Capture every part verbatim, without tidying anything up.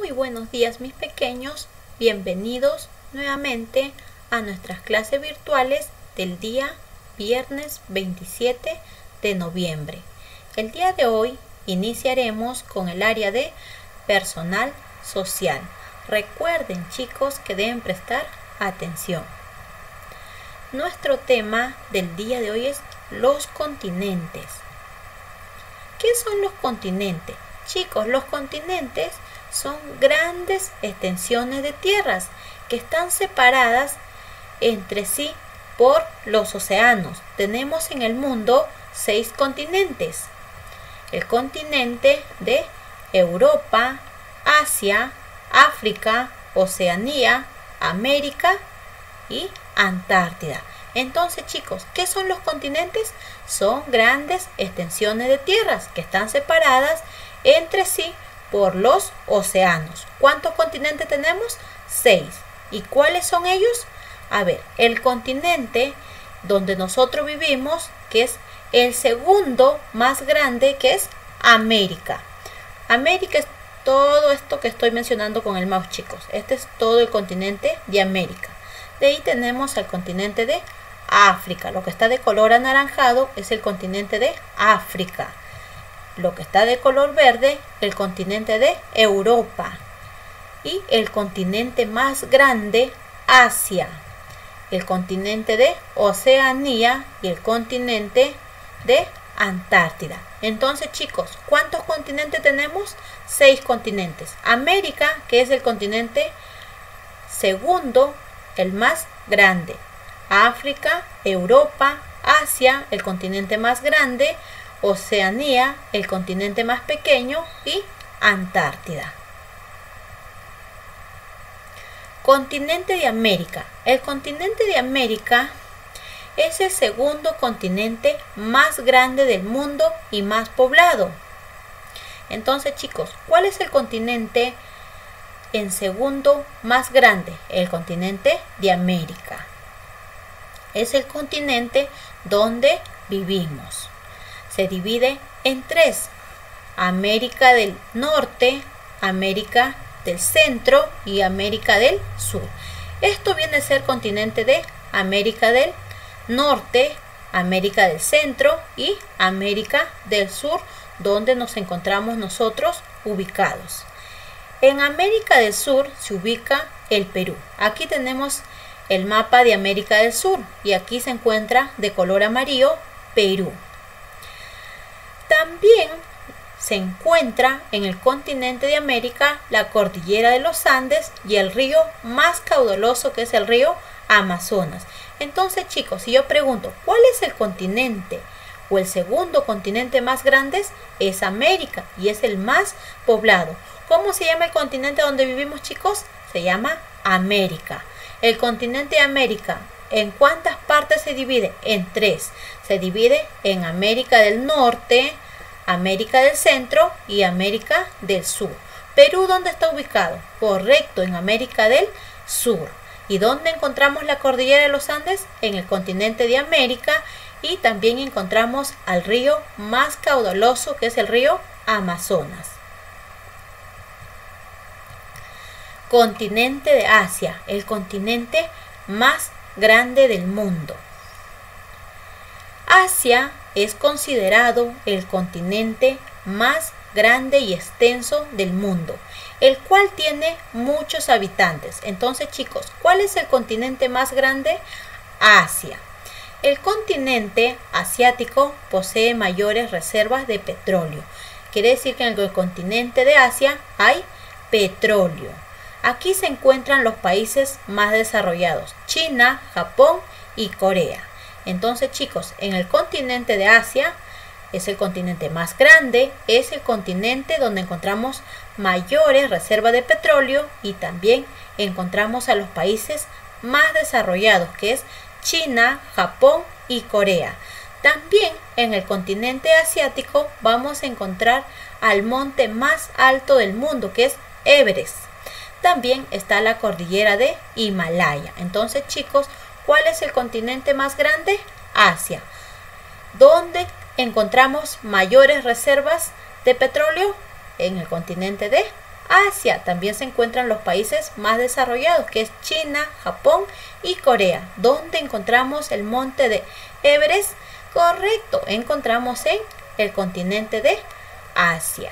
Muy buenos días mis pequeños, bienvenidos nuevamente a nuestras clases virtuales del día viernes veintisiete de noviembre. El día de hoy iniciaremos con el área de personal social. Recuerden chicos que deben prestar atención. Nuestro tema del día de hoy es los continentes. ¿Qué son los continentes? Chicos, los continentes son grandes extensiones de tierras que están separadas entre sí por los océanos. Tenemos en el mundo seis continentes. El continente de Europa, Asia, África, Oceanía, América y Antártida. Entonces chicos, ¿qué son los continentes? Son grandes extensiones de tierras que están separadas entre sí por los océanos. ¿Cuántos continentes tenemos? Seis. ¿Y cuáles son ellos? A ver, el continente donde nosotros vivimos, que es el segundo más grande, que es América. América es todo esto que estoy mencionando con el mouse, chicos. Este es todo el continente de América. De ahí tenemos el continente de África. Lo que está de color anaranjado es el continente de África. Lo que está de color verde, el continente de Europa. Y el continente más grande, Asia. El continente de Oceanía y el continente de Antártida. Entonces chicos, ¿cuántos continentes tenemos? Seis continentes. América, que es el continente segundo, el más grande. África, Europa, Asia, el continente más grande, Oceanía, el continente más pequeño y Antártida. Continente de América. El continente de América es el segundo continente más grande del mundo y más poblado. Entonces chicos, ¿cuál es el continente en segundo más grande? El continente de América. Es el continente donde vivimos. Se divide en tres: América del Norte, América del Centro y América del Sur. Esto viene a ser continente de América del Norte, América del Centro y América del Sur, donde nos encontramos nosotros ubicados. En América del Sur se ubica el Perú. Aquí tenemos el mapa de América del Sur y aquí se encuentra de color amarillo Perú. También se encuentra en el continente de América la cordillera de los Andes y el río más caudaloso, que es el río Amazonas. Entonces chicos, si yo pregunto, ¿cuál es el continente o el segundo continente más grande? Es América y es el más poblado. ¿Cómo se llama el continente donde vivimos chicos? Se llama América. El continente de América, ¿en cuántas partes se divide? En tres. Se divide en América del Norte, América del Centro y América del Sur. ¿Perú dónde está ubicado? Correcto, en América del Sur. ¿Y dónde encontramos la cordillera de los Andes? En el continente de América. Y también encontramos al río más caudaloso, que es el río Amazonas. Continente de Asia, el continente más grande del mundo. Asia es considerado el continente más grande y extenso del mundo, el cual tiene muchos habitantes. Entonces chicos, ¿cuál es el continente más grande? Asia. El continente asiático posee mayores reservas de petróleo. Quiere decir que en el continente de Asia hay petróleo. Aquí se encuentran los países más desarrollados: China, Japón y Corea. Entonces chicos, en el continente de Asia es el continente más grande, es el continente donde encontramos mayores reservas de petróleo y también encontramos a los países más desarrollados, que es China, Japón y Corea. También en el continente asiático vamos a encontrar al monte más alto del mundo, que es Everest. También está la cordillera de Himalaya. Entonces chicos, ¿cuál es el continente más grande? Asia. ¿Dónde encontramos mayores reservas de petróleo? En el continente de Asia también se encuentran los países más desarrollados, que es China, Japón y Corea. ¿Dónde encontramos el monte de Everest? Correcto, encontramos en el continente de Asia.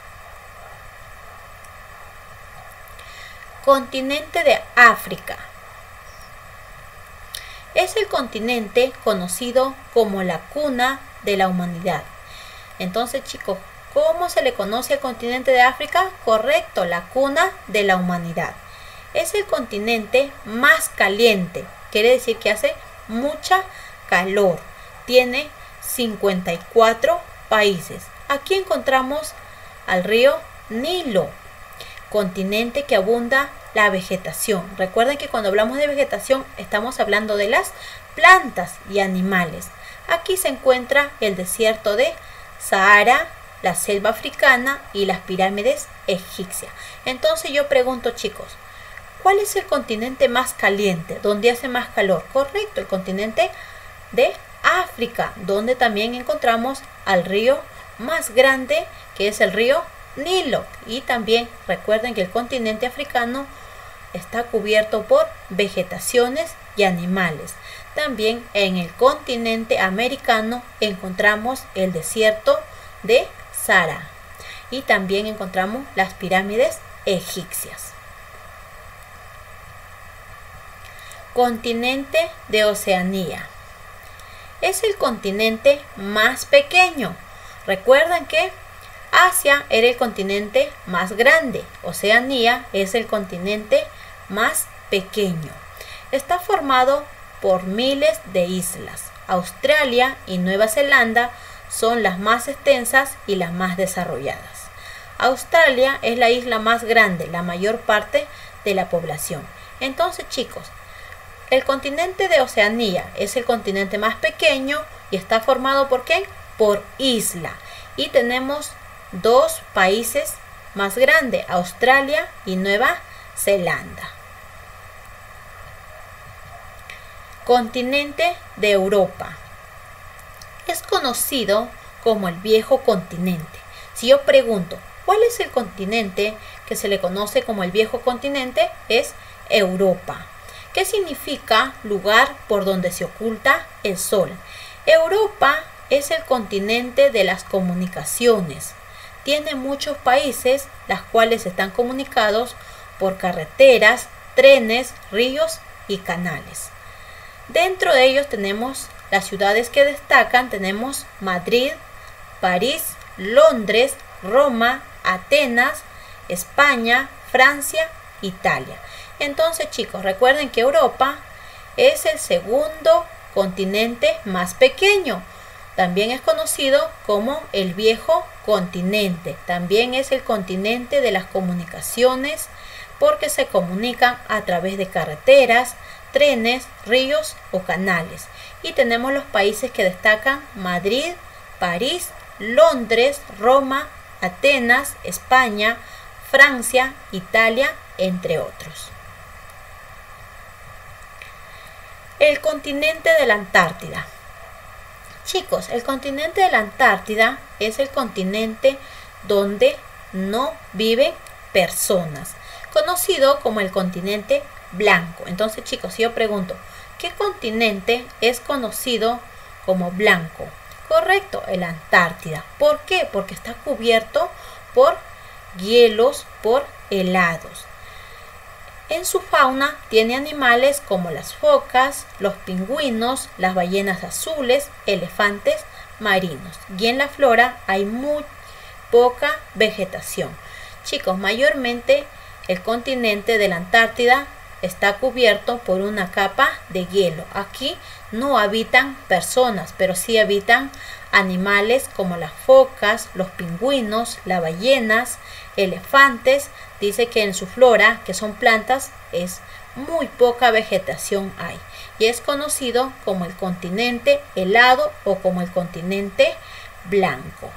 Continente de África. Es el continente conocido como la cuna de la humanidad. Entonces, chicos, ¿cómo se le conoce al continente de África? Correcto, la cuna de la humanidad. Es el continente más caliente, quiere decir que hace mucha calor. Tiene cincuenta y cuatro países. Aquí encontramos al río Nilo, continente que abunda la vegetación. Recuerden que cuando hablamos de vegetación estamos hablando de las plantas y animales. Aquí se encuentra el desierto de Sahara, la selva africana y las pirámides egipcias. Entonces yo pregunto, chicos, ¿cuál es el continente más caliente? ¿Dónde hace más calor? Correcto, el continente de África, donde también encontramos al río más grande, que es el río Nilo. Y también recuerden que el continente africano está cubierto por vegetaciones y animales. También en el continente americano encontramos el desierto de Sahara y también encontramos las pirámides egipcias. Continente de Oceanía. Es el continente más pequeño. Recuerden que Asia era el continente más grande. Oceanía es el continente más pequeño. Está formado por miles de islas. Australia y Nueva Zelanda son las más extensas y las más desarrolladas. Australia es la isla más grande, la mayor parte de la población. Entonces, chicos, el continente de Oceanía es el continente más pequeño y está formado ¿por qué? Por isla. Y tenemos dos países más grandes, Australia y Nueva Zelanda. Continente de Europa. Es conocido como el viejo continente. Si yo pregunto, ¿cuál es el continente que se le conoce como el viejo continente? Es Europa. ¿Qué significa lugar por donde se oculta el sol? Europa es el continente de las comunicaciones. Tiene muchos países, los cuales están comunicados por carreteras, trenes, ríos y canales. Dentro de ellos tenemos las ciudades que destacan. Tenemos Madrid, París, Londres, Roma, Atenas, España, Francia, Italia. Entonces, chicos, recuerden que Europa es el segundo continente más pequeño. También es conocido como el viejo continente. También es el continente de las comunicaciones porque se comunican a través de carreteras, trenes, ríos o canales. Y tenemos los países que destacan: Madrid, París, Londres, Roma, Atenas, España, Francia, Italia, entre otros. El continente de la Antártida. Chicos, el continente de la Antártida es el continente donde no viven personas, conocido como el continente blanco. Entonces, chicos, si yo pregunto, ¿qué continente es conocido como blanco? Correcto, el Antártida. ¿Por qué? Porque está cubierto por hielos, por helados. En su fauna tiene animales como las focas, los pingüinos, las ballenas azules, elefantes marinos. Y en la flora hay muy poca vegetación. Chicos, mayormente el continente de la Antártida está cubierto por una capa de hielo. Aquí no habitan personas, pero sí habitan animales como las focas, los pingüinos, las ballenas, elefantes. Dice que en su flora, que son plantas, es muy poca vegetación hay. Y es conocido como el continente helado o como el continente blanco.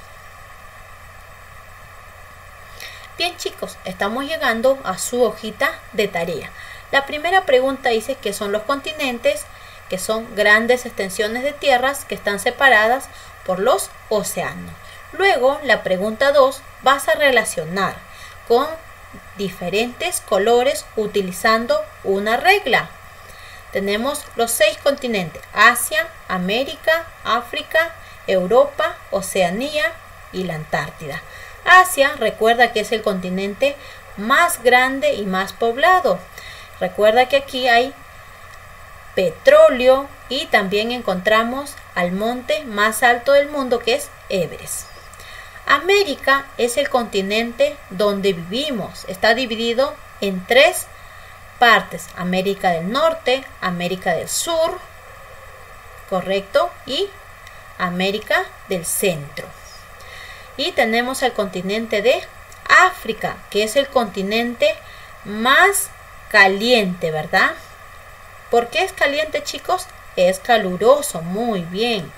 Bien, chicos, estamos llegando a su hojita de tarea. La primera pregunta dice que son los continentes, que son grandes extensiones de tierras que están separadas por los océanos. Luego, la pregunta dos, vas a relacionar con diferentes colores utilizando una regla. Tenemos los seis continentes: Asia, América, África, Europa, Oceanía y la Antártida. Asia, recuerda que es el continente más grande y más poblado. Recuerda que aquí hay petróleo y también encontramos al monte más alto del mundo, que es Everest. América es el continente donde vivimos. Está dividido en tres partes: América del Norte, América del Sur, correcto, y América del Centro. Y tenemos el continente de África, que es el continente más caliente, ¿verdad? ¿Por qué es caliente, chicos? Es caluroso, muy bien.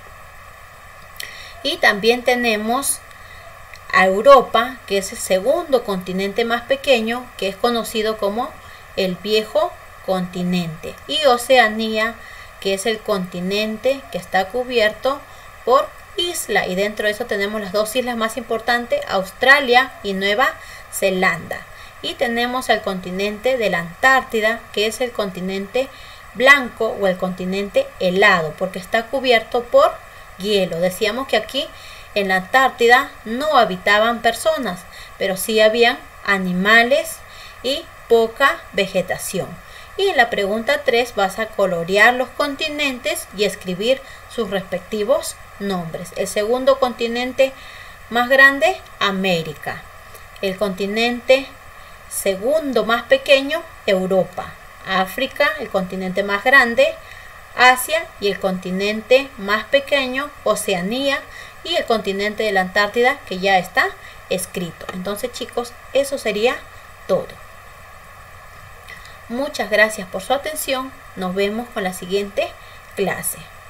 Y también tenemos a Europa, que es el segundo continente más pequeño, que es conocido como el viejo continente. Y Oceanía, que es el continente que está cubierto por isla, y dentro de eso tenemos las dos islas más importantes, Australia y Nueva Zelanda. Y tenemos al continente de la Antártida, que es el continente blanco o el continente helado, porque está cubierto por hielo. Decíamos que aquí en la Antártida no habitaban personas, pero sí habían animales y poca vegetación. Y en la pregunta tres vas a colorear los continentes y escribir sus respectivos nombres. El segundo continente más grande, América. El continente segundo más pequeño, Europa. África, el continente más grande, Asia, y el continente más pequeño, Oceanía, y el continente de la Antártida, que ya está escrito. Entonces, chicos, eso sería todo. Muchas gracias por su atención. Nos vemos con la siguiente clase.